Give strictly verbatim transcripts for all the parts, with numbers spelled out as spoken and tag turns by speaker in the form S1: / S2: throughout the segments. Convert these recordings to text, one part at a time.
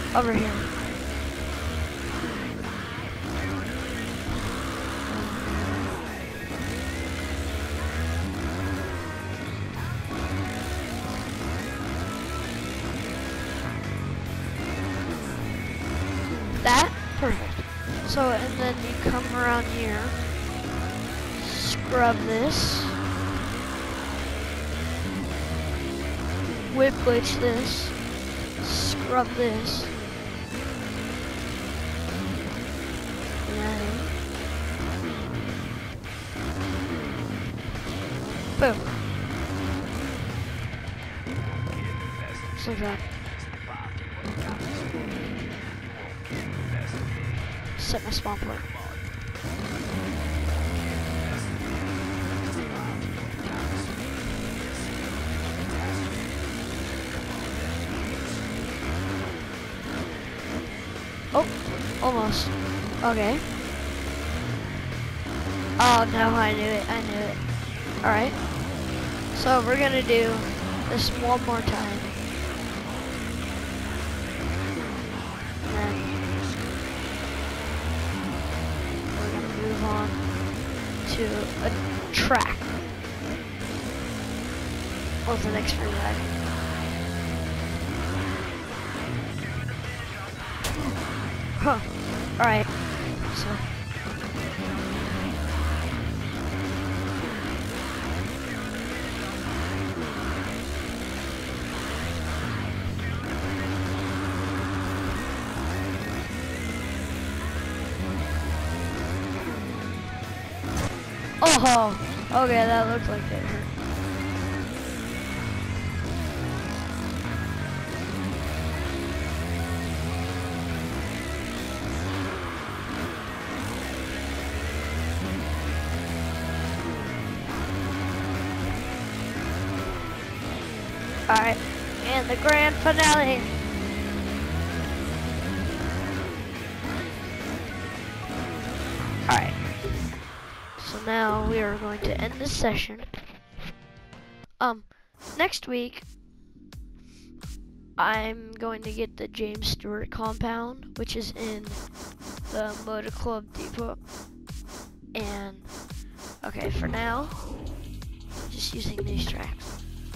S1: Over here. That? Perfect. So, and then you come around here, scrub this, whip glitch this, scrub this, and then, boom. Just like that. Set my spawn point. Oh, almost. Okay. Oh no, I knew it, I knew it. Alright. So we're gonna do this one more time. And then we're gonna move on to a track. What's the next free ride? Huh. Alright. So. Oh, okay, that looks like it hurt. Alright, and the grand finale. Alright. So now we are going to end this session. Um, next week, I'm going to get the James Stewart compound, which is in the Motor Club Depot. And, okay, for now, just using these tracks.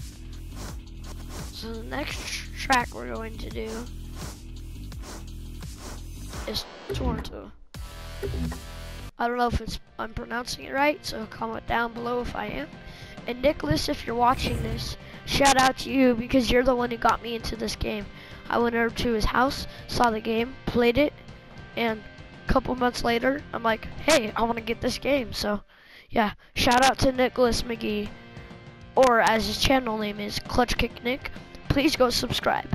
S1: So the next track we're going to do is Toronto. I don't know if it's I'm pronouncing it right, so comment down below if I am. And Nicholas, if you're watching this, shout out to you because you're the one who got me into this game. I went over to his house, saw the game, played it, and a couple months later, I'm like, hey, I want to get this game. So, yeah, shout out to Nicholas McGee, or as his channel name is, Clutch Kick Nick. Please go subscribe.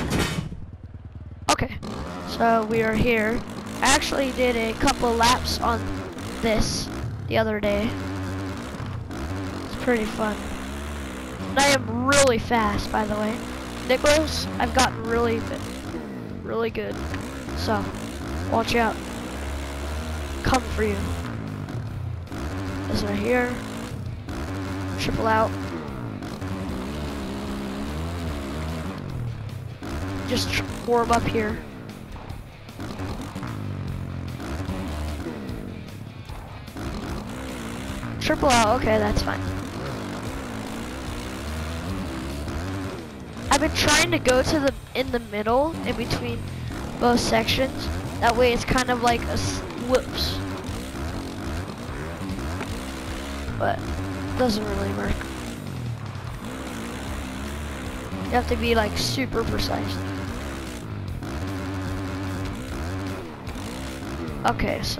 S1: Okay, so we are here. I actually did a couple laps on this the other day. It's pretty fun. And I am really fast, by the way. Nicholas, I've gotten really, really good. So, watch out. Come for you. This right here. Triple out. Just warm up here. Triple out, okay, that's fine. I've been trying to go to the in the middle, in between both sections. That way it's kind of like a whoops. But it doesn't really work. You have to be like super precise. Okay, so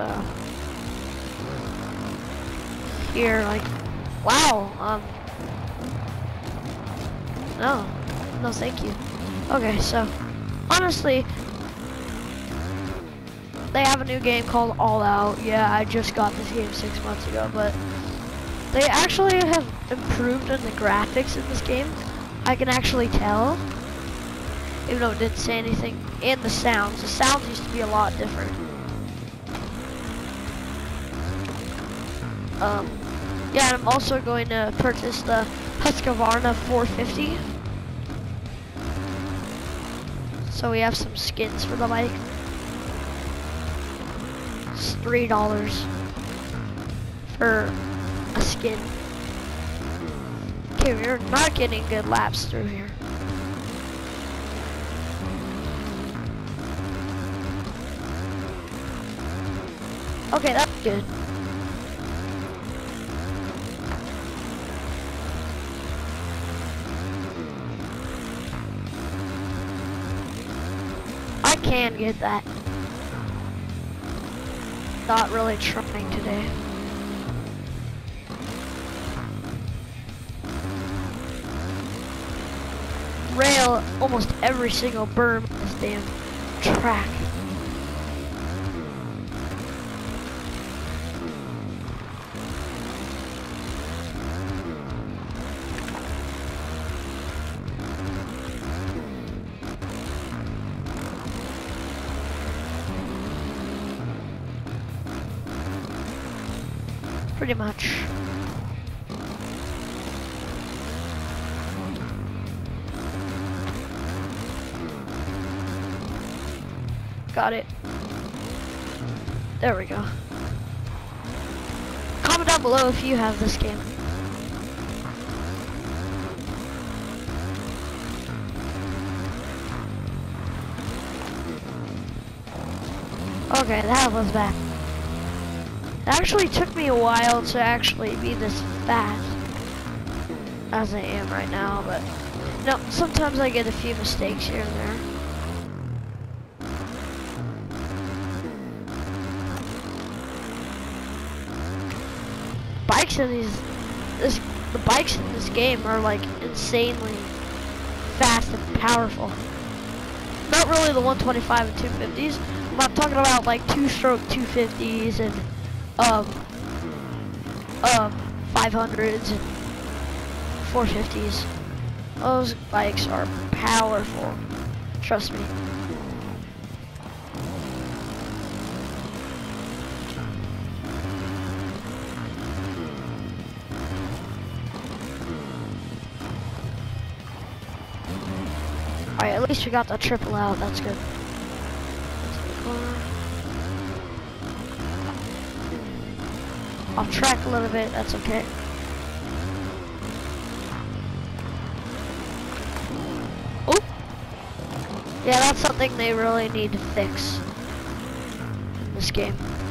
S1: here, like, wow, um, no, no, thank you. Okay, so honestly, they have a new game called All Out. Yeah, I just got this game six months ago, but they actually have improved in the graphics in this game. I can actually tell, even though it didn't say anything, and the sounds. The sounds used to be a lot different. Um, yeah, and I'm also going to purchase the Husqvarna four fifty. So we have some skins for the bike. It's three dollars for a skin. Okay, we're not getting good laps through here. Okay, that's good. I can get that. Not really trying today. Rail almost every single berm on this damn track. Pretty much. Got it. There we go. Comment down below if you have this game. Okay, that was bad. It actually took me a while to actually be this fast as I am right now, but no, sometimes I get a few mistakes here and there. Bikes in these, this, the bikes in this game are like insanely fast and powerful. Not really the one twenty-five and two fifties. I'm talking about like two-stroke two fifties and um, um, five hundreds and four fifties. Those bikes are powerful. Trust me. Alright, at least we got the triple out. That's good. Off track a little bit, that's okay. Oh! Yeah, that's something they really need to fix in this game.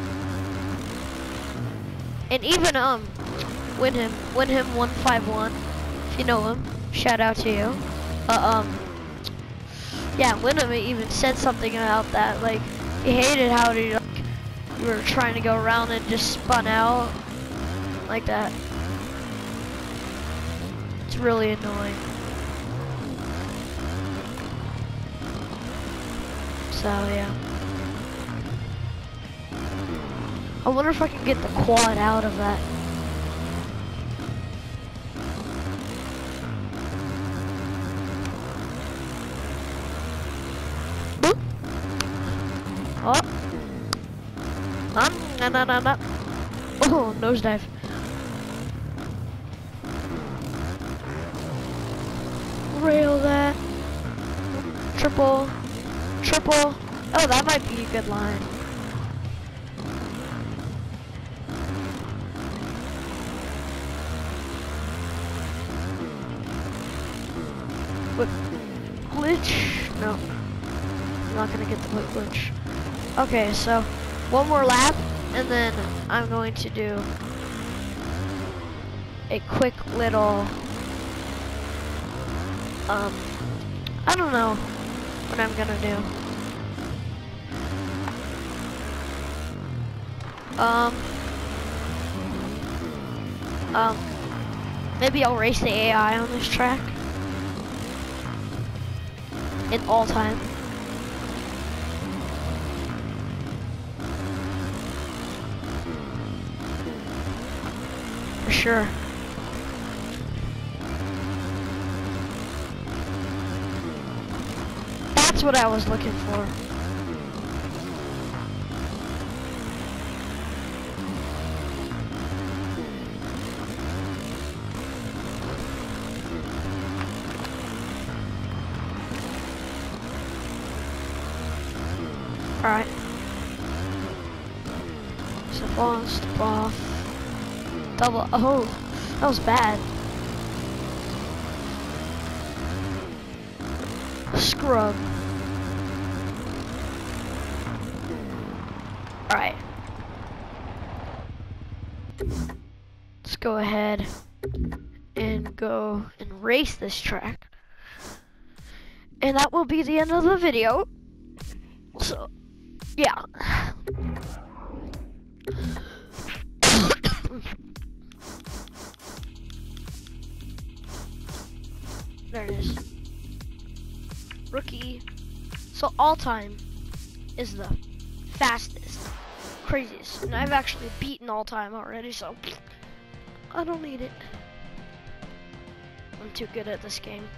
S1: And even, um, Winham, Winham one five one, if you know him, shout out to you. Uh, um, yeah, Winham even said something about that, like, he hated how he, like, you were trying to go around and just spun out like that. It's really annoying. So yeah. I wonder if I can get the quad out of that. Boop. Oh. Um, no, no, no, no. Oh, nosedive. Rail that. Triple. Triple. Oh, that might be a good line. What? Glitch? No. I'm not gonna get the glitch. Okay, so one more lap, and then I'm going to do a quick little, um, I don't know what I'm gonna do. Um, um, maybe I'll race the A I on this track in all time. For sure. That's what I was looking for. Alright. Step on, step off. Double, oh, that was bad. Scrub. Alright. Let's go ahead and go and race this track. And that will be the end of the video. So, yeah. There it is. Rookie. So all time is the fastest, craziest. And I've actually beaten all time already, so I don't need it. I'm too good at this game.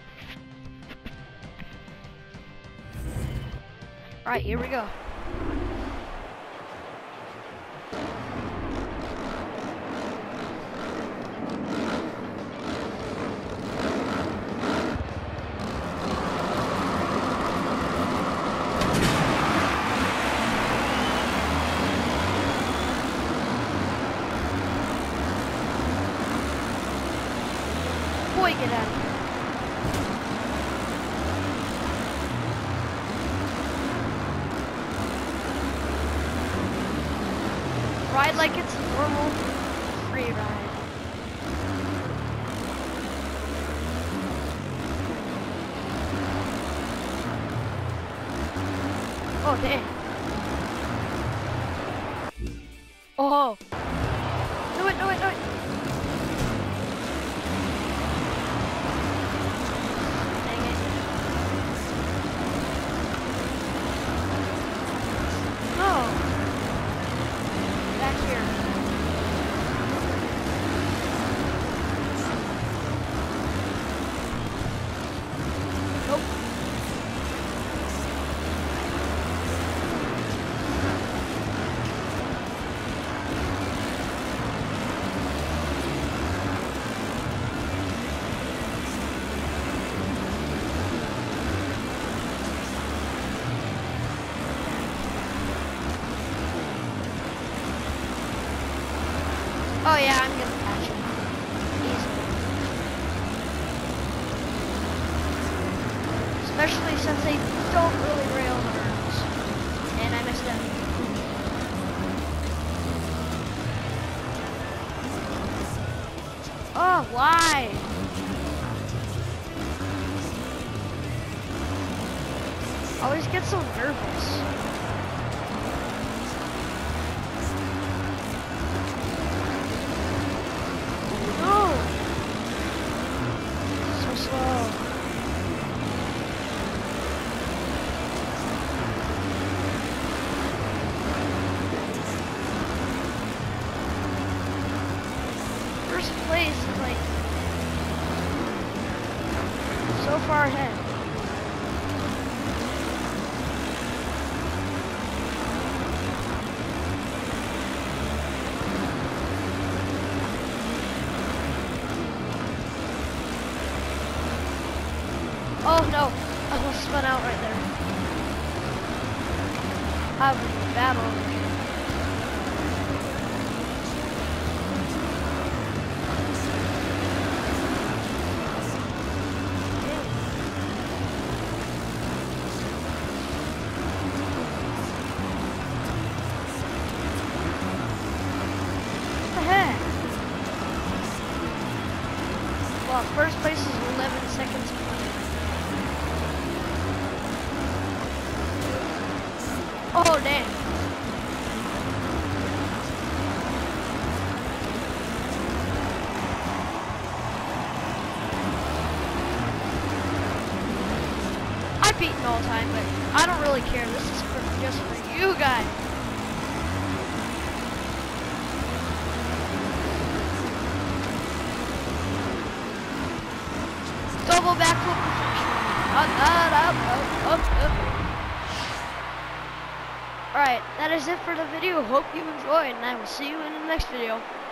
S1: Alright, here we go. Boy, get out of here. Ride like it's a normal free ride. Oh, dang. Oh. Do it, do it, do it. Dang it. No. Back here. Nope. Oh yeah, I'm gonna catch him. Easily. Especially since they don't really rail turns. And I missed them. Oh, why? I always get so nervous. First place is like so far ahead. Oh no, I almost spun out right there. I was in a battle over here. Well, first place is eleven seconds behind. Oh, damn. I've beaten all time, but I don't really care. This is for, just for you guys. Double backflip. Up, up, up, up, up. Alright, that is it for the video. Hope you enjoyed, and I will see you in the next video.